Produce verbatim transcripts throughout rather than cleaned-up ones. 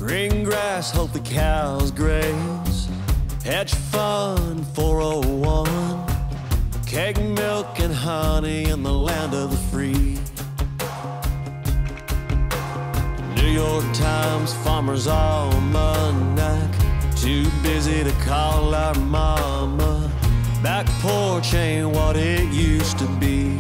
Green grass, hope the cows graze. Hedge fund, four oh one. Cake, milk, and honey in the land of the free. New York Times, farmer's almanac. Too busy to call our mama. Back porch ain't what it used to be.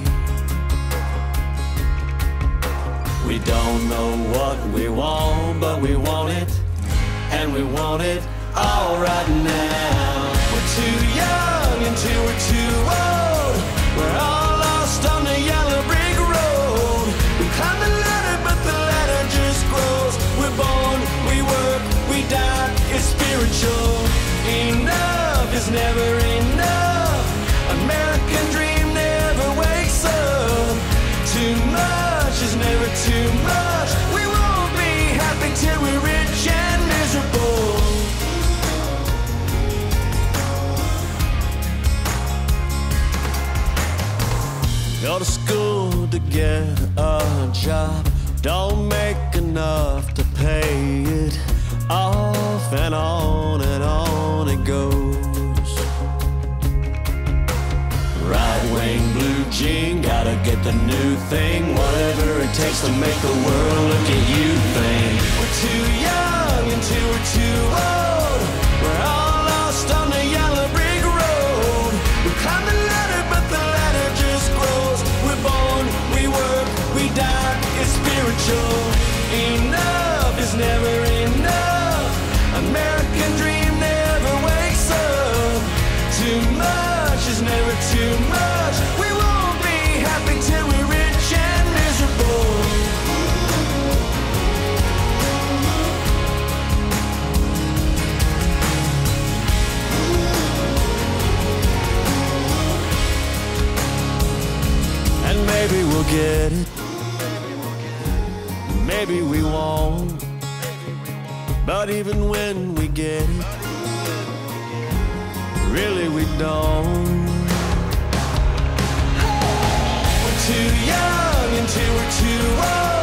We don't know what we want, but we want it, and we want it all right now. We're too young until we're too old. We're all lost on the yellow brick road. We climb the ladder, but the ladder just grows. We're born, we work, we die, it's spiritual. Enough is never enough. American dream never wakes up. Too much is never too much. We won't be happy till we're rich and miserable. Go to school to get a job. Don't make enough to pay it off, and on and on it goes. Right wing blue jean, gotta get the new thing. Whatever it takes to make the world look at you think. We're too young until we're too old. We're all lost on the yellow brick road. We climb the ladder, but the ladder just grows. We're born, we work, we die, it's spiritual. Enough is never enough. American dream never wakes up. Too much is never too much. We won't be happy till we're rich and miserable. And maybe we'll get it, maybe we won't. But even when we get it, really we don't. We're too young until we're too old.